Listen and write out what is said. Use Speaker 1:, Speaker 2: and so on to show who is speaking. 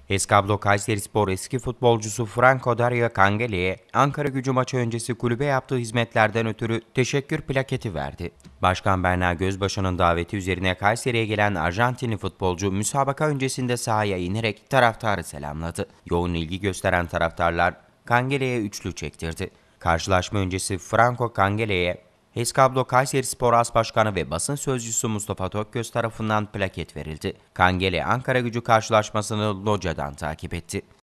Speaker 1: Eskablo Kayserispor eski futbolcusu Franco Dario Cangeli'ye Ankaragücü maçı öncesi kulübe yaptığı hizmetlerden ötürü teşekkür plaketi verdi. Başkan Berna Gözbaşı'nın daveti üzerine Kayseri'ye gelen Arjantinli futbolcu müsabaka öncesinde sahaya inerek taraftarı selamladı. Yoğun ilgi gösteren taraftarlar Cangeli'ye üçlü çektirdi. Karşılaşma öncesi Franco Cangeli'ye Eskablo Kayserispor As Başkanı ve basın sözcüsü Mustafa Tokgöz tarafından plaket verildi. Cangeli Ankaragücü karşılaşmasını locadan takip etti.